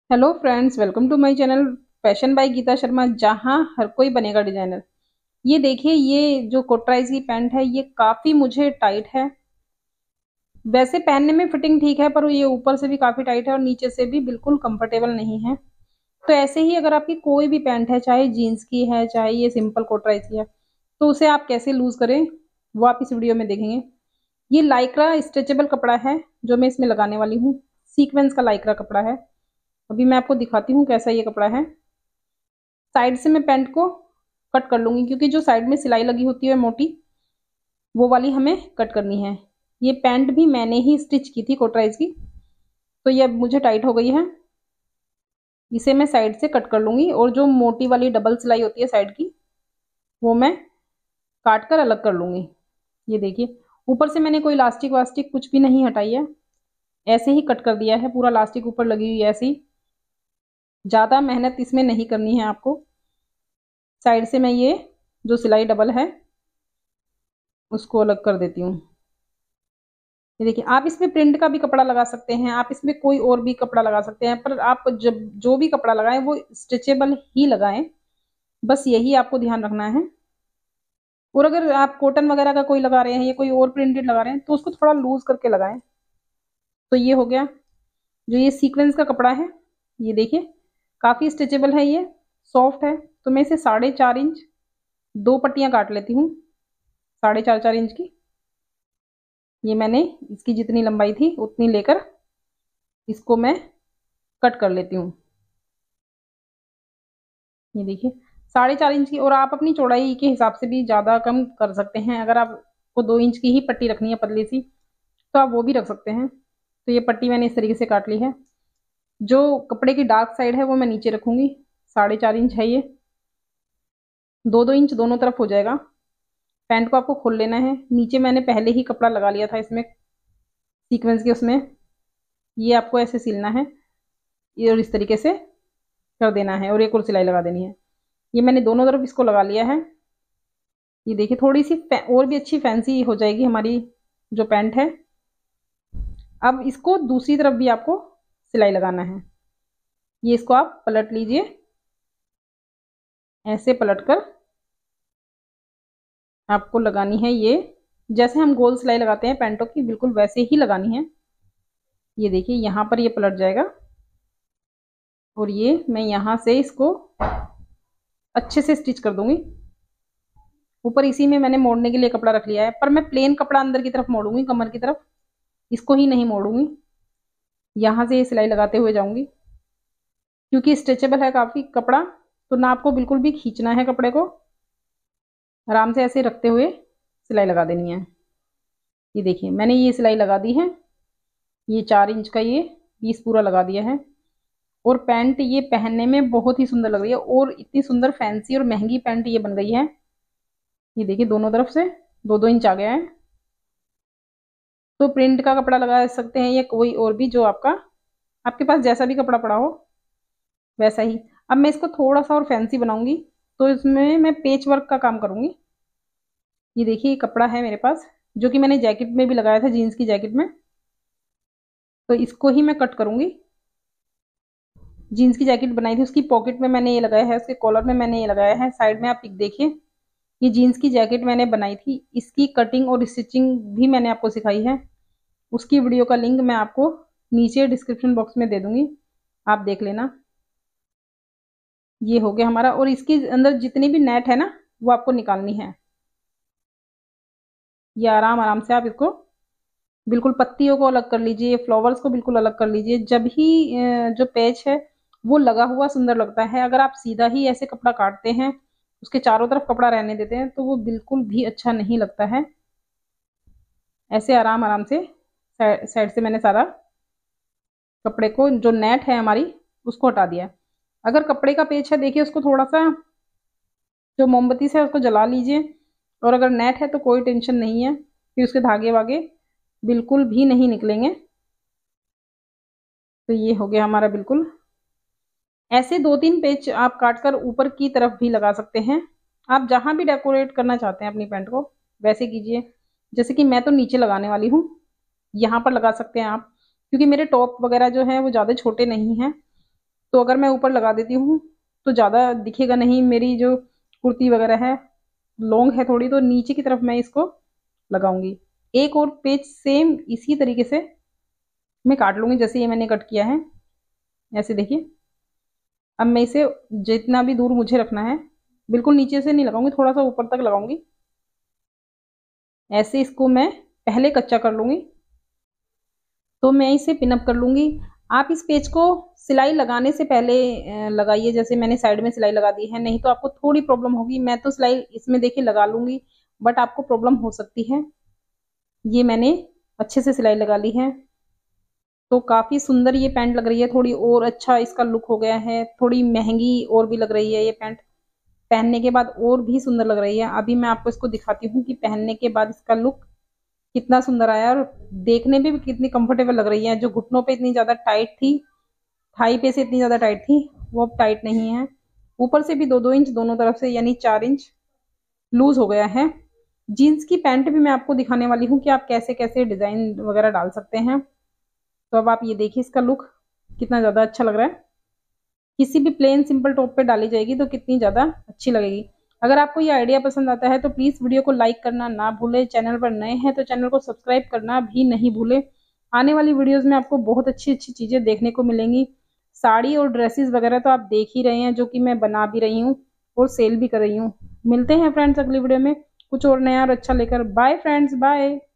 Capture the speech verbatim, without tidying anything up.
Hello friends, welcome to my channel fashion by Geeta Sharma, जहां हर कोई बनेगा डिजाइनर। ये देखिए, ये जो कोटराइज की पैंट है ये काफी मुझे टाइट है। वैसे पहनने में फिटिंग ठीक है, पर ये ऊपर से भी काफी टाइट है और नीचे से भी बिल्कुल कंफर्टेबल नहीं है। तो ऐसे ही अगर आपकी कोई भी पैंट है, चाहे जीन्स की है चाहे ये सिंपल कोटराइज की है, तो उसे आप कैसे लूज करें वो आप इस वीडियो में देखेंगे। ये लाइक्रा स्ट्रेचेबल कपड़ा है जो मैं इसमें लगाने वाली हूँ। सीक्वेंस का लाइक्रा कपड़ा है। अभी मैं आपको दिखाती हूँ कैसा ये कपड़ा है। साइड से मैं पैंट को कट कर लूंगी, क्योंकि जो साइड में सिलाई लगी होती है मोटी, वो वाली हमें कट करनी है। ये पैंट भी मैंने ही स्टिच की थी कोटराइज की, तो ये अब मुझे टाइट हो गई है। इसे मैं साइड से कट कर लूंगी और जो मोटी वाली डबल सिलाई होती है साइड की, वो मैं काट कर अलग कर लूंगी। ये देखिए, ऊपर से मैंने कोई लास्टिक वास्टिक कुछ भी नहीं हटाई है, ऐसे ही कट कर दिया है। पूरा लास्टिक ऊपर लगी हुई है ऐसे ही, ज्यादा मेहनत इसमें नहीं करनी है आपको। साइड से मैं ये जो सिलाई डबल है उसको अलग कर देती हूँ। ये देखिए, आप इसमें प्रिंट का भी कपड़ा लगा सकते हैं, आप इसमें कोई और भी कपड़ा लगा सकते हैं, पर आप जब जो भी कपड़ा लगाएं वो स्ट्रेचेबल ही लगाएं। बस यही आपको ध्यान रखना है। और अगर आप कॉटन वगैरह का कोई लगा रहे हैं या कोई और प्रिंटेड लगा रहे हैं, तो उसको थोड़ा लूज करके लगाएं। तो ये हो गया। जो ये सीक्वेंस का कपड़ा है, ये देखिए काफी स्ट्रेचेबल है, ये सॉफ्ट है। तो मैं इसे साढ़े चार इंच दो पट्टियां काट लेती हूँ, साढ़े चार चार इंच की। ये मैंने इसकी जितनी लंबाई थी उतनी लेकर इसको मैं कट कर लेती हूँ। ये देखिए, साढ़े चार इंच की। और आप अपनी चौड़ाई के हिसाब से भी ज्यादा कम कर सकते हैं। अगर आपको दो इंच की ही पट्टी रखनी है पतली सी, तो आप वो भी रख सकते हैं। तो ये पट्टी मैंने इस तरीके से काट ली है। जो कपड़े की डार्क साइड है वो मैं नीचे रखूंगी। साढ़े चार इंच है ये, दो दो इंच दोनों तरफ हो जाएगा। पैंट को आपको खोल लेना है। नीचे मैंने पहले ही कपड़ा लगा लिया था इसमें सीक्वेंस के, उसमें ये आपको ऐसे सिलना है। ये और इस तरीके से कर देना है और एक और सिलाई लगा देनी है। ये मैंने दोनों तरफ इसको लगा लिया है। ये देखिए, थोड़ी सी और भी अच्छी फैंसी हो जाएगी हमारी जो पैंट है। अब इसको दूसरी तरफ भी आपको सिलाई लगाना है। ये इसको आप पलट लीजिए, ऐसे पलट कर आपको लगानी है। ये जैसे हम गोल सिलाई लगाते हैं पैंटों की, बिल्कुल वैसे ही लगानी है। ये देखिए, यहाँ पर ये पलट जाएगा और ये मैं यहाँ से इसको अच्छे से स्टिच कर दूंगी। ऊपर इसी में मैंने मोड़ने के लिए कपड़ा रख लिया है, पर मैं प्लेन कपड़ा अंदर की तरफ मोड़ूंगी, कमर की तरफ। इसको ही नहीं मोड़ूंगी, यहाँ से ये सिलाई लगाते हुए जाऊंगी। क्योंकि स्ट्रेचेबल है काफी कपड़ा, तो ना आपको बिल्कुल भी खींचना है कपड़े को, आराम से ऐसे रखते हुए सिलाई लगा देनी है। ये देखिए, मैंने ये सिलाई लगा दी है। ये चार इंच का ये पीस पूरा लगा दिया है। और पैंट ये पहनने में बहुत ही सुंदर लग रही है, और इतनी सुंदर फैंसी और महंगी पैंट ये बन गई है। ये देखिए, दोनों तरफ से दो दो इंच आ गया है। तो प्रिंट का कपड़ा लगा सकते हैं या कोई और भी, जो आपका आपके पास जैसा भी कपड़ा पड़ा हो वैसा ही। अब मैं इसको थोड़ा सा और फैंसी बनाऊंगी, तो इसमें मैं पेच वर्क का काम करूंगी। ये देखिए, ये कपड़ा है मेरे पास, जो कि मैंने जैकेट में भी लगाया था, जीन्स की जैकेट में। तो इसको ही मैं कट करूंगी। जीन्स की जैकेट बनाई थी, उसकी पॉकेट में मैंने ये लगाया है, उसके कॉलर में मैंने ये लगाया है। साइड में आप पिक देखिए, ये जीन्स की जैकेट मैंने बनाई थी। इसकी कटिंग और स्टिचिंग भी मैंने आपको सिखाई है। उसकी वीडियो का लिंक मैं आपको नीचे डिस्क्रिप्शन बॉक्स में दे दूंगी, आप देख लेना। ये हो गया हमारा। और इसके अंदर जितनी भी नेट है ना, वो आपको निकालनी है। ये आराम आराम से आप इसको बिल्कुल पत्तियों को अलग कर लीजिए, फ्लावर्स को बिल्कुल अलग कर लीजिए। जब ही अ, जो पैच है वो लगा हुआ सुंदर लगता है। अगर आप सीधा ही ऐसे कपड़ा काटते हैं, उसके चारों तरफ कपड़ा रहने देते हैं, तो वो बिल्कुल भी अच्छा नहीं लगता है। ऐसे आराम आराम से साइड से मैंने सारा कपड़े को, जो नेट है हमारी, उसको हटा दिया। अगर कपड़े का पेच है, देखिए उसको थोड़ा सा जो मोमबत्ती से उसको जला लीजिए। और अगर नेट है तो कोई टेंशन नहीं है, फिर उसके धागे वागे बिल्कुल भी नहीं निकलेंगे। तो ये हो गया हमारा बिल्कुल। ऐसे दो तीन पेच आप काटकर ऊपर की तरफ भी लगा सकते हैं। आप जहां भी डेकोरेट करना चाहते हैं अपनी पैंट को, वैसे कीजिए। जैसे कि मैं तो नीचे लगाने वाली हूँ, यहाँ पर लगा सकते हैं आप, क्योंकि मेरे टॉप वगैरह जो है वो ज़्यादा छोटे नहीं हैं। तो अगर मैं ऊपर लगा देती हूँ तो ज़्यादा दिखेगा नहीं। मेरी जो कुर्ती वगैरह है लॉन्ग है थोड़ी, तो नीचे की तरफ मैं इसको लगाऊंगी। एक और पेज सेम इसी तरीके से मैं काट लूंगी जैसे ये मैंने कट किया है, ऐसे देखिए। अब मैं इसे जितना भी दूर मुझे रखना है, बिल्कुल नीचे से नहीं लगाऊंगी, थोड़ा सा ऊपर तक लगाऊंगी। ऐसे इसको मैं पहले कच्चा कर लूंगी, तो मैं इसे पिनअप कर लूंगी। आप इस पेज को सिलाई लगाने से पहले अ, लगाइए, जैसे मैंने साइड में सिलाई लगा दी है, नहीं तो आपको थोड़ी प्रॉब्लम होगी। मैं तो सिलाई इसमें देखिए लगा लूंगी, बट आपको प्रॉब्लम हो सकती है। ये मैंने अच्छे से सिलाई लगा ली है, तो काफी सुंदर ये पैंट लग रही है। थोड़ी और अच्छा इसका लुक हो गया है, थोड़ी महंगी और भी लग रही है ये पैंट। पहनने के बाद और भी सुंदर लग रही है। अभी मैं आपको इसको दिखाती हूँ कि पहनने के बाद इसका लुक कितना सुंदर आया, और देखने में भी कितनी कंफर्टेबल लग रही है। जो घुटनों पे इतनी ज्यादा टाइट थी, थाई पे से इतनी ज्यादा टाइट थी, वो अब टाइट नहीं है। ऊपर से भी दो दो इंच दोनों तरफ से, यानी चार इंच लूज हो गया है। जीन्स की पैंट भी मैं आपको दिखाने वाली हूँ कि आप कैसे कैसे डिजाइन वगैरह डाल सकते हैं। तो अब आप ये देखिए इसका लुक कितना ज्यादा अच्छा लग रहा है। किसी भी प्लेन सिंपल टॉप पे डाली जाएगी तो कितनी ज्यादा अच्छी लगेगी। अगर आपको ये आइडिया पसंद आता है तो प्लीज वीडियो को लाइक करना ना भूले। चैनल पर नए हैं तो चैनल को सब्सक्राइब करना भी नहीं भूले। आने वाली वीडियोस में आपको बहुत अच्छी अच्छी चीजें देखने को मिलेंगी। साड़ी और ड्रेसेस वगैरह तो आप देख ही रहे हैं, जो कि मैं बना भी रही हूँ और सेल भी कर रही हूँ। मिलते हैं फ्रेंड्स अगली वीडियो में कुछ और नया और अच्छा लेकर। Bye friends, bye.